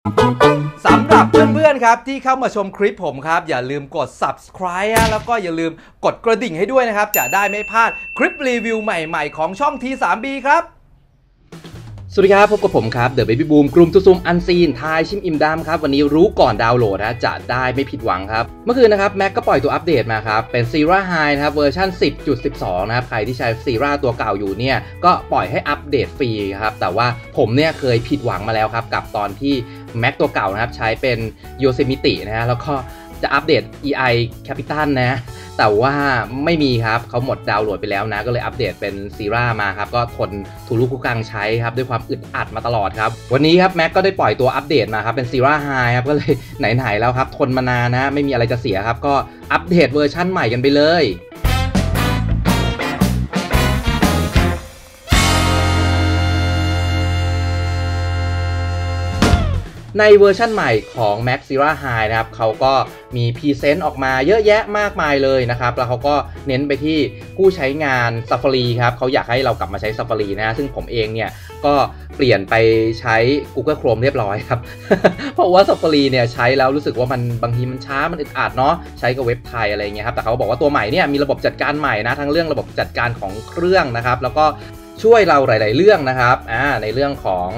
สำหรับเพื่อนๆครับที่เข้ามาชมคลิปผมครับอย่าลืมกด subscribe แล้วก็อย่าลืมกดกระดิ่งให้ด้วยนะครับจะได้ไม่พลาดคลิปรีวิวใหม่ๆของช่อง T3B ครับสวัสดีครับพบกับผมครับ The Baby Boom กลุ่มตุซุมอันซีนทายชิมอิ่มดำครับวันนี้รู้ก่อนดาวน์โหลดนะจะได้ไม่ผิดหวังครับเมื่อคืนนะครับแม็กก็ปล่อยตัวอัปเดตมาครับเป็น Sierra High นะครับเวอร์ชัน 10.12 นะครับใครที่ใช้ Sierra ตัวเก่าอยู่เนี่ยก็ปล่อยให้อัปเดตฟรีครับแต่ว่าผมเนี่ยเคยผิดหวังมาแล้วครับกับตอนที่แม็กตัวเก่านะครับใช้เป็น Yosemite นะฮะแล้วก็จะอัปเดต EI Capitan นะแต่ว่าไม่มีครับเขาหมดดาวน์โหลดไปแล้วนะก็เลยอัปเดตเป็น Sierra มาครับก็ทนทุลุคุกังใช้ครับด้วยความอึดอัดมาตลอดครับวันนี้ครับแม็กก็ได้ปล่อยตัวอัปเดตมาครับเป็น Sierra High ครับก็เลยไหนๆแล้วครับทนมานานนะไม่มีอะไรจะเสียครับก็อัปเดตเวอร์ชั่นใหม่กันไปเลยในเวอร์ชั่นใหม่ของ Max Sierra High นะครับเขาก็มีพรีเซนต์ออกมาเยอะแยะมากมายเลยนะครับแล้วเขาก็เน้นไปที่ผู้ใช้งาน Safari ครับเขาอยากให้เรากลับมาใช้ Safari นะซึ่งผมเองเนี่ยก็เปลี่ยนไปใช้ Google Chrome เรียบร้อยครับ เพราะว่า Safari เนี่ยใช้แล้วรู้สึกว่ามันบางทีมันช้ามันอึดอัดเนาะใช้กับเว็บไทยอะไรเงี้ยครับแต่เขาบอกว่าตัวใหม่เนี่ยมีระบบจัดการใหม่นะทั้งเรื่องระบบจัดการของเครื่องนะครับแล้วก็ช่วยเราหลายๆเรื่องนะครับในเรื่องของ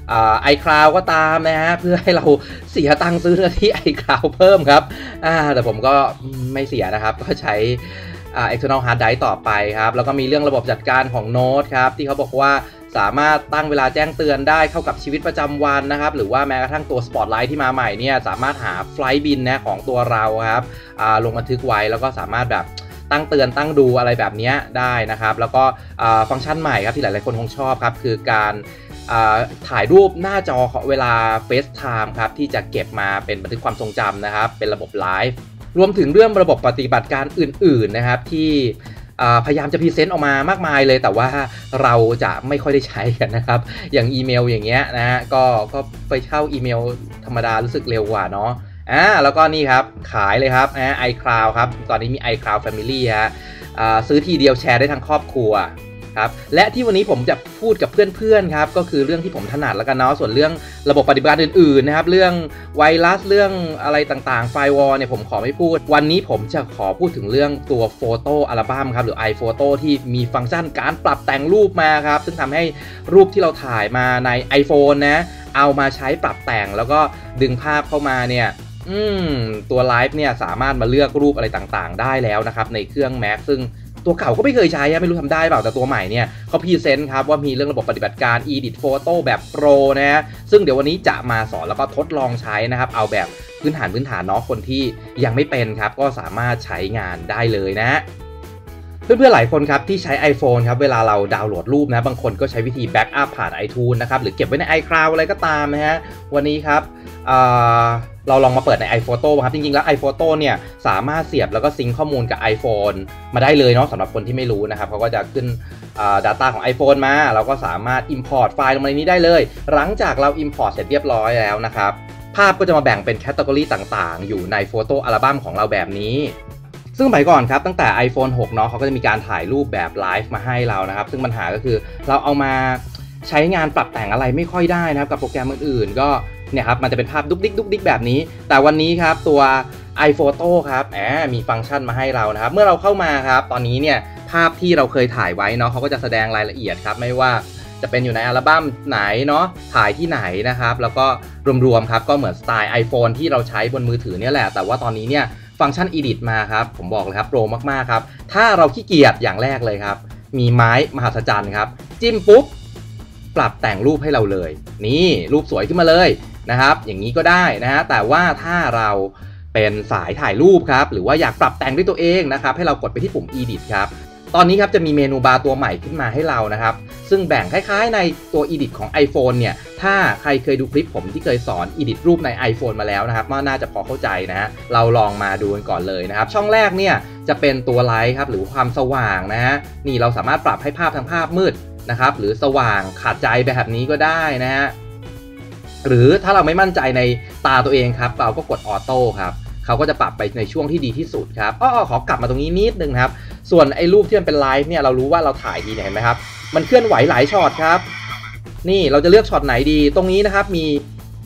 iCloud ก็ตามนะฮะเพื่อให้เราเสียตังค์ซื้อที่ iCloud เพิ่มครับแต่ผมก็ไม่เสียนะครับก็ใช้external hard drive ต่อไปครับแล้วก็มีเรื่องระบบจัดการของโน้ตครับที่เขาบอกว่าสามารถตั้งเวลาแจ้งเตือนได้เข้ากับชีวิตประจำวันนะครับหรือว่าแม้กระทั่งตัว Spotlight ที่มาใหม่เนี่ยสามารถหาไฟล์บินนะของตัวเราครับลงบันทึกไว้แล้วก็สามารถแบบตั้งเตือนตั้งดูอะไรแบบนี้ได้นะครับแล้วก็ฟังก์ชันใหม่ครับที่หลายๆคนคงชอบครับคือการถ่ายรูปหน้าจอเวลา FaceTime ครับที่จะเก็บมาเป็นบันทึกความทรงจำนะครับเป็นระบบไลฟ์รวมถึงเรื่องระบบปฏิบัติการอื่นๆนะครับที่พยายามจะพรีเซนต์ออกมามากมายเลยแต่ว่าเราจะไม่ค่อยได้ใช้กันนะครับอย่างอีเมลอย่างเงี้ยนะฮะก็ไปเข้าอีเมลธรรมดารู้สึกเร็วกว่าเนาะแล้วก็นี่ครับขายเลยครับiCloud ครับตอนนี้มี iCloud Family ฮะซื้อทีเดียวแชร์ได้ทั้งครอบครัวครับและที่วันนี้ผมจะพูดกับเพื่อนๆครับก็คือเรื่องที่ผมถนัดแล้วกันเนาะส่วนเรื่องระบบปฏิบัติการอื่นๆนะครับเรื่องไวรัสเรื่องอะไรต่างๆไฟวอลเนี่ยผมขอไม่พูดวันนี้ผมจะขอพูดถึงเรื่องตัวโฟโต้อัลบั้มครับหรือ iPhoto ที่มีฟังก์ชันการปรับแต่งรูปมาครับซึ่งทำให้รูปที่เราถ่ายมาใน iPhone นะเอามาใช้ปรับแต่งแล้วก็ดึงภาพเข้ามาเนี่ยตัวไลฟ์เนี่ยสามารถมาเลือกรูปอะไรต่างๆได้แล้วนะครับในเครื่อง Mac ซึ่งตัวเก่าก็ไม่เคยใช้ไม่รู้ทำได้เปล่าแต่ตัวใหม่เนี่ยเขาพรีเซนต์ครับว่ามีเรื่องระบบปฏิบัติการ Edit Photo แบบโปรนะฮะซึ่งเดี๋ยววันนี้จะมาสอนแล้วก็ทดลองใช้นะครับเอาแบบพื้นฐานเนาะคนที่ยังไม่เป็นครับก็สามารถใช้งานได้เลยนะเพื่อนๆหลายคนครับที่ใช้ iPhone ครับเวลาเราดาวน์โหลดรูปนะบางคนก็ใช้วิธีแบ็กอัพผ่าน iTunes นะครับหรือเก็บไว้ใน iCloud อะไรก็ตามนะฮะวันนี้ครับเราลองมาเปิดใน iPhoto ครับจริงๆแล้ว iPhoto เนี่ยสามารถเสียบแล้วก็ซิงค์ข้อมูลกับ iPhone มาได้เลยเนาะสำหรับคนที่ไม่รู้นะครับเขาก็จะขึ้นdata ของ iPhone มาเราก็สามารถ import ไฟล์ลงมาในนี้ได้เลยหลังจากเรา import เสร็จเรียบร้อยแล้วนะครับภาพก็จะมาแบ่งเป็นแคตตากรีต่างๆอยู่ในโฟโต้อัลบั้มของเราแบบนี้ซึ่งสมัยก่อนครับตั้งแต่ iPhone 6 เนาะเขาก็จะมีการถ่ายรูปแบบไลฟ์มาให้เรานะครับซึ่งปัญหาก็คือเราเอามาใช้งานปรับแต่งอะไรไม่ค่อยได้นะครับกับโปรแกรมอื่นๆก็เนี่ยครับมันจะเป็นภาพดุ๊กดิ๊กแบบนี้แต่วันนี้ครับตัว iPhoto ครับมีฟังก์ชันมาให้เรานะครับเมื่อเราเข้ามาครับตอนนี้เนี่ยภาพที่เราเคยถ่ายไว้เนาะเขาก็จะแสดงรายละเอียดครับไม่ว่าจะเป็นอยู่ในอัลบั้มไหนเนาะถ่ายที่ไหนนะครับแล้วก็รวมๆครับก็เหมือนสไตล์ iPhone ที่เราใช้บนมือถือเนี่ยแหละแต่ว่าตอนนี้เนี่ยฟังก์ชัน Edit มาครับผมบอกเลยครับโปรมากๆครับถ้าเราขี้เกียจอย่างแรกเลยครับมีไม้มหัศจรรย์ครับจิ้มปุ๊บปรับแต่งรูปให้เราเลยนี่รูปสวยขึ้นมาเลยนะครับอย่างนี้ก็ได้นะฮะแต่ว่าถ้าเราเป็นสายถ่ายรูปครับหรือว่าอยากปรับแต่งด้วยตัวเองนะครับให้เรากดไปที่ปุ่ม Edit ครับตอนนี้ครับจะมีเมนูบาร์ตัวใหม่ขึ้นมาให้เรานะครับซึ่งแบ่งคล้ายๆในตัว Edit ของ iPhone เนี่ยถ้าใครเคยดูคลิปผมที่เคยสอน Edit รูปใน iPhone มาแล้วนะครับน่าจะพอเข้าใจนะฮะเราลองมาดูกันก่อนเลยนะครับช่องแรกเนี่ยจะเป็นตัวไลท์ครับหรือความสว่างนะฮะนี่เราสามารถปรับให้ภาพทั้งภาพมืดนะครับหรือสว่างขาดใจแบบนี้ก็ได้นะฮะหรือถ้าเราไม่มั่นใจในตาตัวเองครับเราก็กดออโต้ครับเขาก็จะปรับไปในช่วงที่ดีที่สุดครับขอกลับมาตรงนี้นิดนึงครับส่วนไอ้รูปที่มันเป็นไลฟ์เนี่ยเรารู้ว่าเราถ่ายดีเนี่ยเห็นไหมครับมันเคลื่อนไหวหลายช็อตครับนี่เราจะเลือกช็อตไหนดีตรงนี้นะครับมี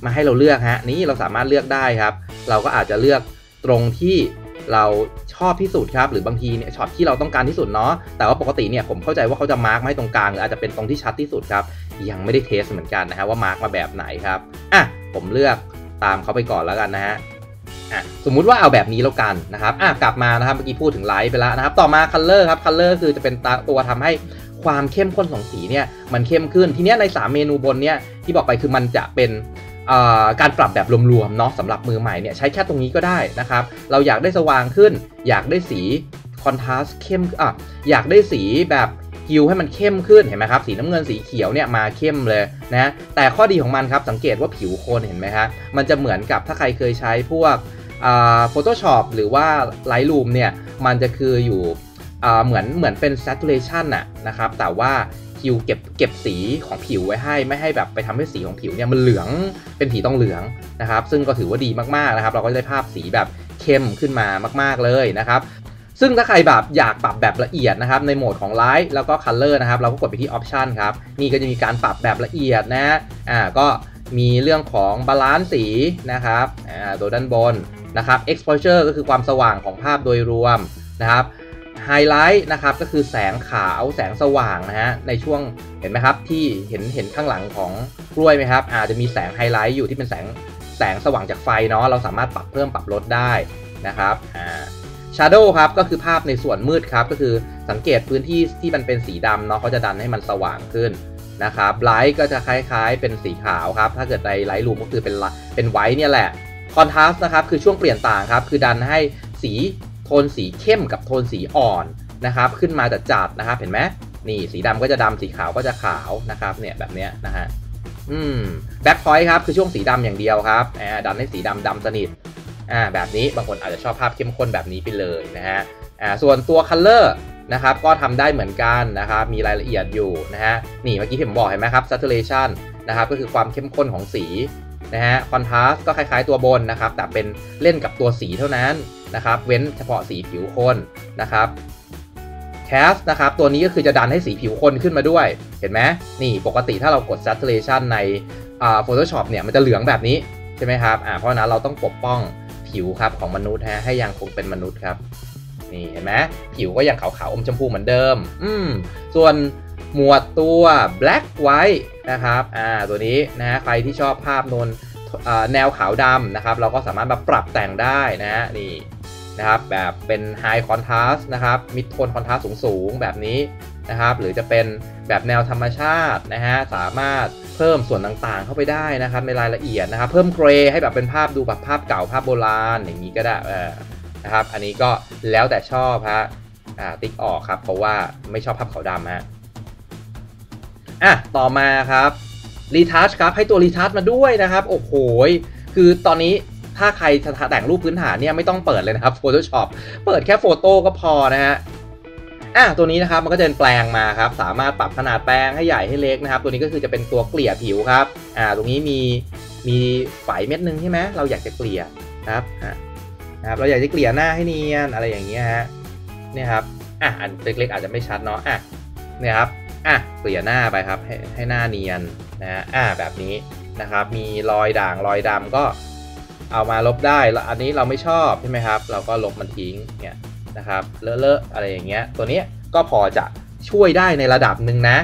มาให้เราเลือกฮะนี้เราสามารถเลือกได้ครับเราก็อาจจะเลือกตรงที่เราชอบที่สุดครับหรือบางทีเนี่ยช็อตที่เราต้องการที่สุดเนาะแต่ว่าปกติเนี่ยผมเข้าใจว่าเขาจะมาร์กมาให้ตรงกลางหรืออาจจะเป็นตรงที่ชัดที่สุดครับยังไม่ได้เทสเหมือนกันนะฮะว่ามาร์กมาแบบไหนครับผมเลือกตามเขาไปก่อนแล้วกันนะฮะสมมุติว่าเอาแบบนี้แล้วกันนะครับกลับมานะครับเมื่อกี้พูดถึงไลท์ไปแล้วนะครับต่อมาคัลเลอร์ครับคัลเลอร์คือจะเป็นตัวทำให้ความเข้มข้นของสีเนี่ยมันเข้มขึ้นทีนี้ใน3เมนูบนเนี่ยที่บอกไปคือมันจะเป็นการปรับแบบรวมๆเนาะสำหรับมือใหม่เนี่ยใช้แค่ตรงนี้ก็ได้นะครับเราอยากได้สว่างขึ้นอยากได้สีคอนทราสต์เข้มอยากได้สีแบบฮิวให้มันเข้มขึ้นเห็นไหมครับสีน้ำเงินสีเขียวเนี่ยมาเข้มเลยนะแต่ข้อดีของมันครับสังเกตว่าผิวโคนเห็นไหมครับมันจะเหมือนกับถ้าใครเคยใช้พวกPhotoshop หรือว่า Lightroom เนี่ยมันจะคืออยู่เหมือนเป็น saturation นะครับแต่ว่าคิวเก็บสีของผิวไว้ให้ไม่ให้แบบไปทำให้สีของผิวเนี่ยมันเหลืองเป็นผีต้องเหลืองนะครับซึ่งก็ถือว่าดีมากๆนะครับเราก็ได้ภาพสีแบบเข้มขึ้นมามากๆเลยนะครับซึ่งถ้าใครแบบอยากปรับแบบละเอียดนะครับในโหมดของ Light แล้วก็ Color นะครับเราก็กดไปที่ Option ครับนี่ก็จะมีการปรับแบบละเอียดนะก็มีเรื่องของบาลานซ์สีนะครับตัวด้านบนนะครับ Exposure ก็คือความสว่างของภาพโดยรวมนะครับไฮไลท์นะครับก็คือแสงขาวแสงสว่างนะฮะในช่วงเห็นไหมครับที่เห็นข้างหลังของกล้วยไหมครับจะมีแสงไฮไลท์อยู่ที่เป็นแสงสว่างจากไฟเนาะเราสามารถปรับเพิ่มปรับลดได้นะครับShadow ครับก็คือภาพในส่วนมืดครับก็คือสังเกตพื้นที่ที่มันเป็นสีดำเนาะเขาจะดันให้มันสว่างขึ้นนะครับ Light ก็จะคล้ายๆเป็นสีขาวครับถ้าเกิดใน Lightroom ก็คือเป็นไวท์เนี่ยแหละ Contrast นะครับคือช่วงเปลี่ยนต่างครับคือดันให้สีโทนสีเข้มกับโทนสีอ่อนนะครับขึ้นมาจัดนะครับเห็นไหมนี่สีดำก็จะดำสีขาวก็จะขาวนะครับเนี่ยแบบเนี้ยนะฮะBack Point ครับคือช่วงสีดำอย่างเดียวครับดันให้สีดำสนิทแบบนี้บางคนอาจจะชอบภาพเข้มข้นแบบนี้ไปเลยนะฮะส่วนตัว Color นะครับก็ทำได้เหมือนกันนะครับมีรายละเอียดอยู่นะฮะนี่เมื่อกี้ผมบอกเห็นไหมครับ Saturation นะครับก็คือความเข้มข้นของสีนะฮะ Contrast ก็คล้ายๆตัวบนนะครับแต่เป็นเล่นกับตัวสีเท่านั้นนะครับเว้นเฉพาะสีผิวคนนะครับ Cast นะครับตัวนี้ก็คือจะดันให้สีผิวคนขึ้นมาด้วยเห็นไหมนี่ปกติถ้าเรากด Saturation ในPhotoshop เนี่ยมันจะเหลืองแบบนี้ใช่ไหมครับเพราะฉะนั้นเราต้องปกป้องผิวครับของมนุษย์ให้ยังคงเป็นมนุษย์ครับนี่เห็นไหมผิวก็ยังขาวๆอมชมพูเหมือนเดิมส่วนหมวดตัว black white นะครับตัวนี้นะใครที่ชอบภาพแนวขาวดำนะครับเราก็สามารถมาปรับแต่งได้นะนี่นะครับแบบเป็น high contrast นะครับ mid tone contrast สูงๆแบบนี้นะครับหรือจะเป็นแบบแนวธรรมชาตินะฮะสามารถเพิ่มส่วนต่างๆเข้าไปได้นะครับในรายละเอียดนะครับเพิ่มเกรย์ให้แบบเป็นภาพดูแบบภาพเก่าภาพโบราณอย่างนี้ก็ได้นะครับอันนี้ก็แล้วแต่ชอบฮะติ๊กออกครับเพราะว่าไม่ชอบภาพขาวดำฮะต่อมาครับรีทัชครับให้ตัวรีทัชมาด้วยนะครับโอ้โหคือตอนนี้ถ้าใครจะแต่งรูปพื้นฐานเนี่ยไม่ต้องเปิดเลยนะครับ Photoshop เปิดแค่โฟโต้ก็พอนะฮะตัวนี้นะครับมันก็จะเป็นแปลงมาครับสามารถปรับขนาดแปลงให้ใหญ่ให้เล็กนะครับตัวนี้ก็คือจะเป็นตัวเกลี่ยผิวครับตรงนี้มีไฝเม็ดนึงใช่ไหมเราอยากจะเกลี่ยนะครับเราอยากจะเกลี่ยหน้าให้เนียนอะไรอย่างเงี้ยฮะเนี่ยครับอันเล็กๆอาจจะไม่ชัดเนาะเนี่ยครับเกลี่ยหน้าไปครับให้หน้าเนียนนะฮะแบบนี้นะครับมีรอยด่างรอยดำก็เอามาลบได้แล้วอันนี้เราไม่ชอบใช่ไหมครับเราก็ลบมันทิ้งเนี่ยนะครับเลอะอะไรอย่างเงี้ยตัวนี้ก็พอจะช่วยได้ในระดับหนึ่งนะ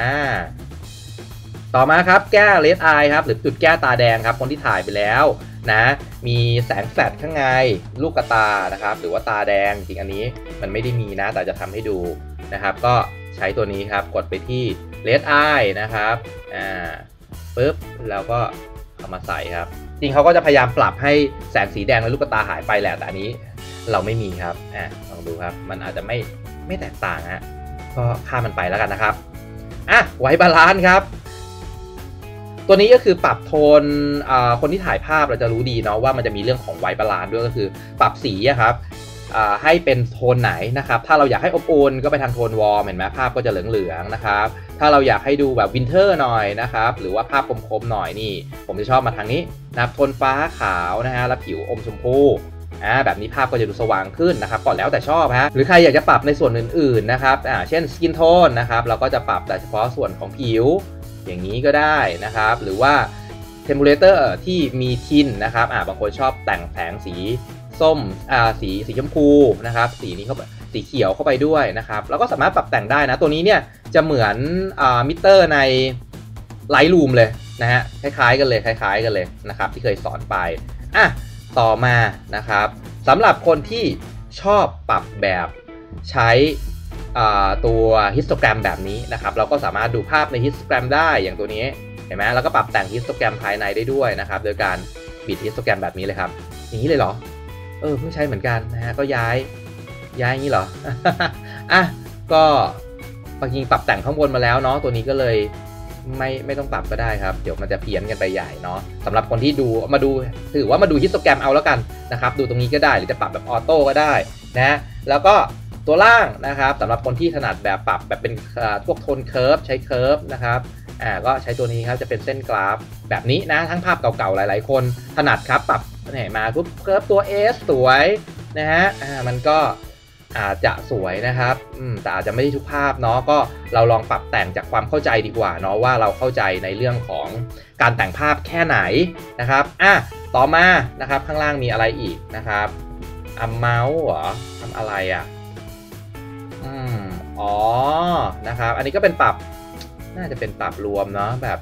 ต่อมาครับแก้เลดไอครับหรือจุดแก้ตาแดงครับคนที่ถ่ายไปแล้วนะมีแสงแฟลชข้างในลูกตานะครับหรือว่าตาแดงจริงอันนี้มันไม่ได้มีนะแต่จะทำให้ดูนะครับก็ใช้ตัวนี้ครับกดไปที่เลดไอนะครับปึ๊บแล้วก็เอามาใส่ครับจริงเขาก็จะพยายามปรับให้แสงสีแดงในลูกตาหายไปแหละแต่อันนี้เราไม่มีครับลองดูครับมันอาจจะไม่แตกต่างฮะก็ข้ามมันไปแล้วกันนะครับไว้บาลานซ์ครับตัวนี้ก็คือปรับโทนคนที่ถ่ายภาพเราจะรู้ดีเนาะว่ามันจะมีเรื่องของไวบาลานซ์ด้วยก็คือปรับสีครับให้เป็นโทนไหนนะครับถ้าเราอยากให้อบอุ่นก็ไปทางโทนวอร์มเห็นไหมภาพก็จะเหลืองๆนะครับถ้าเราอยากให้ดูแบบวินเทอร์หน่อยนะครับหรือว่าภาพคมๆหน่อยนี่ผมจะชอบมาทางนี้นะครับโทนฟ้าขาวนะฮะแล้วผิวอมชมพูแบบนี้ภาพก็จะดูสว่างขึ้นนะครับก่อนแล้วแต่ชอบฮะหรือใครอยากจะปรับในส่วนอื่นๆนะครับเช่นสกินโทนนะครับเราก็จะปรับแต่เฉพาะส่วนของผิวอย่างนี้ก็ได้นะครับหรือว่าเทมเพลเตอร์ที่มีทินนะครับบางคนชอบแต่งแผงสีส้มสีชมพูนะครับสีนี้เข้าไปสีเขียวเข้าไปด้วยนะครับแล้วก็สามารถปรับแต่งได้นะตัวนี้เนี่ยจะเหมือนมิเตอร์ใน Lightroom เลยนะฮะคล้ายๆกันเลยนะครับที่เคยสอนไปต่อมานะครับสำหรับคนที่ชอบปรับแบบใช้ตัวฮิสโตแกรมแบบนี้นะครับเราก็สามารถดูภาพในฮิสโตแกรมได้อย่างตัวนี้เห็นไหมแล้วก็ปรับแต่งฮิสโตแกรมภายในได้ด้วยนะครับโดยการบิดฮิสโตแกรมแบบนี้เลยครับอย่างนี้เลยเหรอเพิ่งใช้เหมือนกันนะฮะก็ย้ายอย่างนี้เหรอ ก็จริงปรับแต่งข้างบนมาแล้วเนาะตัวนี้ก็เลยไม่ต้องปรับก็ได้ครับเดี๋ยวมันจะเพี้ยนกันไปใหญ่เนาะสำหรับคนที่ถือว่ามาดูฮิสโตแกรมเอาแล้วกันนะครับดูตรงนี้ก็ได้หรือจะปรับแบบออโต้ก็ได้นะแล้วก็ตัวล่างนะครับสำหรับคนที่ถนัดแบบปรับแบบเป็นพวกโทนเคิร์ฟใช้เคิร์ฟนะครับก็ใช้ตัวนี้ครับจะเป็นเส้นกราฟแบบนี้นะทั้งภาพเก่าๆหลายๆคนถนัดครับปรับเนี่ยมาปุ๊บเคิร์ฟตัว S สวยนะฮะมันก็อาจจะสวยนะครับแต่อาจจะไม่ได้ทุกภาพเนาะก็เราลองปรับแต่งจากความเข้าใจดีกว่าเนาะว่าเราเข้าใจในเรื่องของการแต่งภาพแค่ไหนนะครับต่อมานะครับข้างล่างมีอะไรอีกนะครับเมาส์เหรอทำอะไรนะครับอันนี้ก็เป็นปรับน่าจะเป็นปรับรวมเนาะแบบ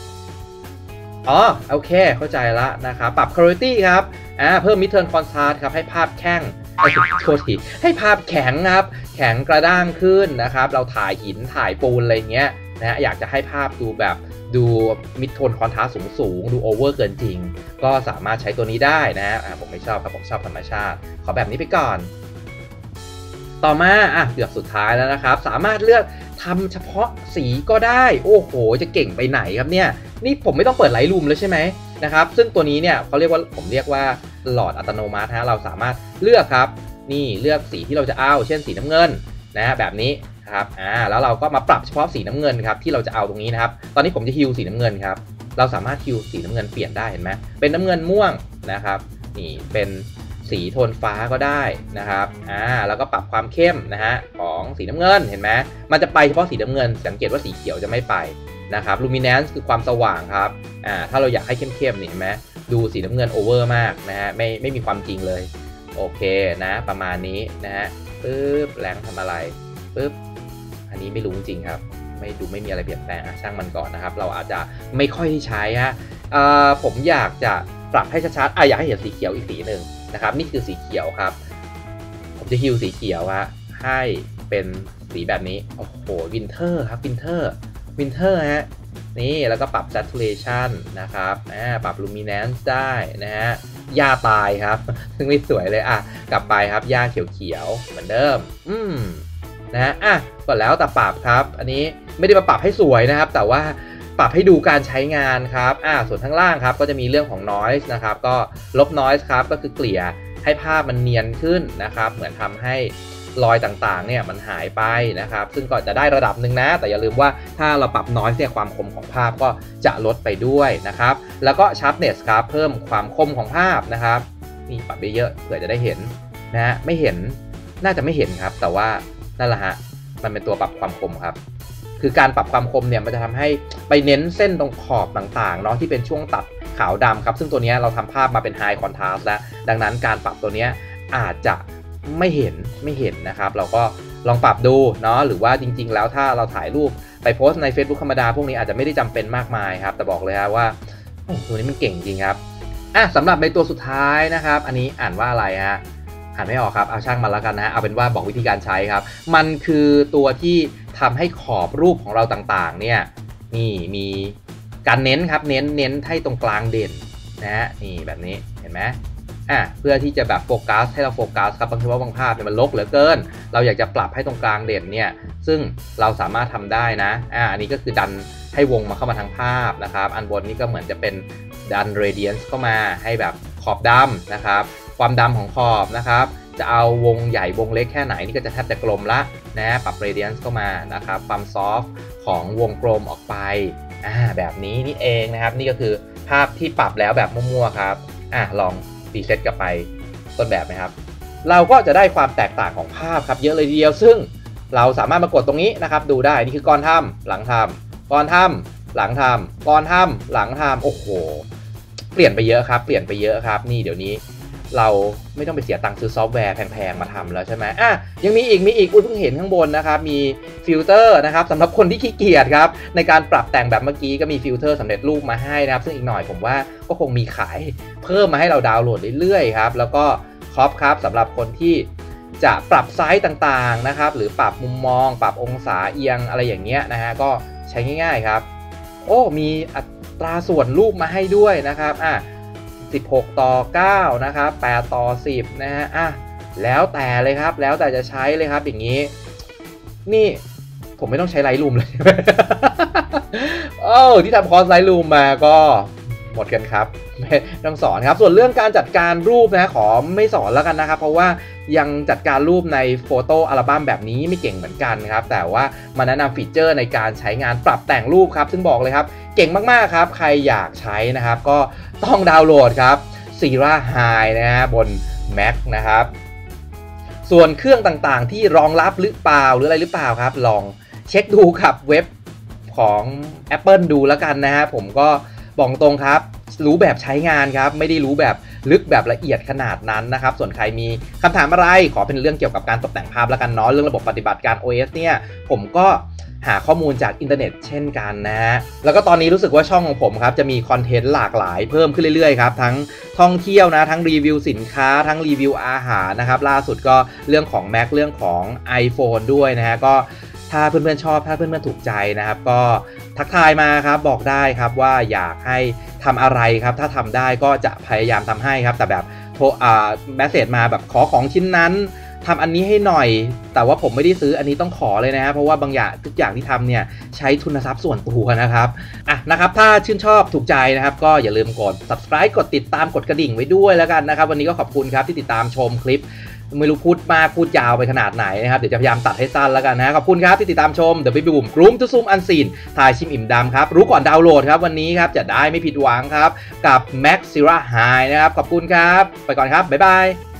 โอเคเข้าใจละนะครับปรับ quality ครับเพิ่ม midturn contrast ครับให้ภาพแข็งให้ภาพแข็งครับแข็งกระด้างขึ้นนะครับเราถ่ายหินถ่ายปูนอะไรเงี้ยนะอยากจะให้ภาพดู midtone contrast สูงดู over เกินจริงก็สามารถใช้ตัวนี้ได้นะผมไม่ชอบครับผมชอบธรรมชาติขอแบบนี้ไปก่อนต่อมาเกือบสุดท้ายแล้วนะครับสามารถเลือกทำเฉพาะสีก็ได้โอ้โหจะเก่งไปไหนครับเนี่ยนี่ผมไม่ต้องเปิด Lightroom แล้วใช่ไหมนะครับซึ่งตัวนี้เนี่ยผมเรียกว่าหลอดอัตโนมัติเราสามารถเลือกครับนี่เลือกสีที่เราจะเอาเช่นสีน้ำเงินนะแบบนี้ครับแล้วเราก็มาปรับเฉพาะสีน้ำเงินครับที่เราจะเอาตรงนี้นะครับตอนนี้ผมจะฮิวสีน้ำเงินครับเราสามารถฮิวสีน้ำเงินเปลี่ยนได้เห็นไหมเป็นน้ำเงินม่วงนะครับนี่เป็นสีโทนฟ้าก็ได้นะครับแล้วก็ปรับความเข้มนะฮะของสีน้ำเงินเห็นไหมมันจะไปเฉพาะสีน้ำเงินสังเกตว่าสีเขียวจะไม่ไปนะครับ luminance คือความสว่างครับถ้าเราอยากให้เข้มๆนี่เห็นไหมดูสีน้ำเงินโอเวอร์มากนะฮะไม่มีความจริงเลยโอเคนะประมาณนี้นะฮะปึ๊บแรงทำอะไรปึ๊บอันนี้ไม่รู้จริงครับไม่มีอะไรเปลี่ยนแปลงช่างมันก่อนนะครับเราอาจจะไม่ค่อยใช้ผมอยากจะปรับให้ชัดๆอยากให้เห็นสีเขียวอีกสีหนึ่งนะครับนี่คือสีเขียวครับผมจะฮิวสีเขียวให้เป็นสีแบบนี้โอ้โหวินเทอร์ครับวินเทอร์ฮะนี่แล้วก็ปรับ saturation นะครับปรับ luminance ได้นะฮะหญ้าตายครับซึ่งไม่สวยเลยกลับไปครับหญ้าเขียวๆเหมือนเดิมนะฮะก็แล้วแต่ปรับครับอันนี้ไม่ได้มาปรับให้สวยนะครับแต่ว่าปรับให้ดูการใช้งานครับส่วนข้างล่างครับก็จะมีเรื่องของ noise นะครับก็ลบ noise ครับก็คือเกลี่ยให้ภาพมันเนียนขึ้นนะครับเหมือนทำให้รอยต่างๆเนี่ยมันหายไปนะครับซึ่งก็จะได้ระดับหนึ่งนะแต่อย่าลืมว่าถ้าเราปรับ noise เนี่ยความคมของภาพก็จะลดไปด้วยนะครับแล้วก็ sharpness ครับเพิ่มความคมของภาพนะครับนี่ปรับไปเยอะเผื่อจะได้เห็นนะไม่เห็นน่าจะไม่เห็นครับแต่ว่านั่นแหละฮะมันเป็นตัวปรับความคมครับคือการปรับความคมเนี่ยมันจะทำให้ไปเน้นเส้นตรงขอบต่างๆเนาะที่เป็นช่วงตัดขาวดำครับซึ่งตัวนี้เราทำภาพมาเป็น high contrast แล้วดังนั้นการปรับตัวนี้อาจจะไม่เห็นนะครับเราก็ลองปรับดูเนาะหรือว่าจริงๆแล้วถ้าเราถ่ายรูปไปโพสใน Facebook ธรรมดาพวกนี้อาจจะไม่ได้จำเป็นมากมายครับแต่บอกเลยว่าตัวนี้มันเก่งจริงครับสำหรับในตัวสุดท้ายนะครับอันนี้อ่านว่าอะไรอ่านไม่ออกครับเอาช่างมันแล้วกันนะเอาเป็นว่าบอกวิธีการใช้ครับมันคือตัวที่ทำให้ขอบรูปของเราต่างๆเนี่ยนี่มีการเน้นครับเน้นให้ตรงกลางเด่นนะนี่แบบนี้เห็นไหมเพื่อที่จะแบบโฟกัสให้เราโฟกัสครับบางทีว่าบางภาพเนี่ยมันรกเหลือเกินเราอยากจะปรับให้ตรงกลางเด่นเนี่ยซึ่งเราสามารถทำได้นะอันนี้ก็คือดันให้วงมาเข้ามาทั้งภาพนะครับอันบนนี้ก็เหมือนจะเป็นดัน radiance เข้ามาให้แบบขอบดำนะครับความดำของขอบนะครับจะเอาวงใหญ่วงเล็กแค่ไหนนี่ก็จะแทบจะกลมละนะปรับ radiance เข้ามานะครับความซอฟต์ของวงกลมออกไปแบบนี้นี่เองนะครับนี่ก็คือภาพที่ปรับแล้วแบบมั่วๆครับลองรีเซ็ตกลับไปต้นแบบไหมครับเราก็จะได้ความแตกต่างของภาพครับเยอะเลยทีเดียวซึ่งเราสามารถมากดตรงนี้นะครับดูได้นี่คือก่อนทำหลังทำก่อนทำหลังทำก่อนทำหลังทำโอ้โหเปลี่ยนไปเยอะครับเปลี่ยนไปเยอะครับนี่เดี๋ยวนี้เราไม่ต้องไปเสียตังค์ซื้อซอฟต์แวร์แพงๆมาทำแล้วใช่ไหมยังมีอีกอุ้ยเพิ่งเห็นข้างบนนะครับมีฟิลเตอร์นะครับสำหรับคนที่ขี้เกียจครับในการปรับแต่งแบบเมื่อกี้ก็มีฟิลเตอร์สำเร็จรูปมาให้นะครับซึ่งอีกหน่อยผมว่าก็คงมีขายเพิ่มมาให้เราดาวน์โหลดเรื่อยๆครับแล้วก็ครอปครับสำหรับคนที่จะปรับไซส์ต่างๆนะครับหรือปรับมุมมองปรับองศาเอียงอะไรอย่างเงี้ยนะฮะก็ใช้ง่ายๆครับโอ้มีอัตราส่วนรูปมาให้ด้วยนะครับ16:9นะครับ8:10นะฮะแล้วแต่เลยครับแล้วแต่จะใช้เลยครับอย่างนี้นี่ผมไม่ต้องใช้ไลท์รูมเลย ที่ทำคอร์สไลท์รูมมาก็หมดกันครับไม่ต้องสอนครับส่วนเรื่องการจัดการรูปนะขอไม่สอนแล้วกันนะครับเพราะว่ายังจัดการรูปในโฟโต้อัลบั้มแบบนี้ไม่เก่งเหมือนกันครับแต่ว่ามาแนะนำฟีเจอร์ในการใช้งานปรับแต่งรูปครับซึ่งบอกเลยครับเก่งมากๆครับใครอยากใช้นะครับก็ต้องดาวน์โหลดครับSierra High นะฮะบน Mac นะครับส่วนเครื่องต่างๆที่รองรับหรือเปล่าหรืออะไรหรือเปล่าครับลองเช็คดูครับเว็บของ Apple ดูแล้วกันนะฮะผมก็บอกตรงครับรู้แบบใช้งานครับไม่ได้รู้แบบลึกแบบละเอียดขนาดนั้นนะครับส่วนใครมีคำถามอะไรขอเป็นเรื่องเกี่ยวกับการตกแต่งภาพแล้วกันเนาะเรื่องระบบปฏิบัติการ OS เนี่ยผมก็หาข้อมูลจากอินเทอร์เน็ตเช่นกันนะฮะแล้วก็ตอนนี้รู้สึกว่าช่องของผมครับจะมีคอนเทนต์หลากหลายเพิ่มขึ้นเรื่อยๆครับทั้งท่องเที่ยวนะทั้งรีวิวสินค้าทั้งรีวิวอาหารนะครับล่าสุดก็เรื่องของ Mac เรื่องของ iPhone ด้วยนะฮะก็ถ้าเพื่อนๆชอบถ้าเพื่อนๆถูกใจนะครับก็ทักทายมาครับบอกได้ครับว่าอยากให้ทำอะไรครับถ้าทำได้ก็จะพยายามทำให้ครับแต่แบบแมสเสจมาแบบขอของชิ้นนั้นทำอันนี้ให้หน่อยแต่ว่าผมไม่ได้ซื้ออันนี้ต้องขอเลยนะเพราะว่าบางอย่างทุกอย่างที่ทำเนี่ยใช้ทุนทรัพย์ส่วนตัวนะครับนะครับถ้าชื่นชอบถูกใจนะครับก็อย่าลืมกด subscribe กดติดตามกดกระดิ่งไว้ด้วยแล้วกันนะครับวันนี้ก็ขอบคุณครับที่ติดตามชมคลิปไม่รู้พูดมากพูดยาวไปขนาดไหนนะครับเดี๋ยวจะพยายามตัดให้สั้นแล้วกันนะขอบคุณครับที่ติดตามชม The Baby Boom Room to Zoom Unseen ทายชิมอิ่มดำครับรู้ก่อนดาวน์โหลดครับวันนี้ครับจะได้ไม่ผิดหวังครับกับ Mac Sierra High นะครับขอบคุณครับไปก่อนครับบ๊ายบาย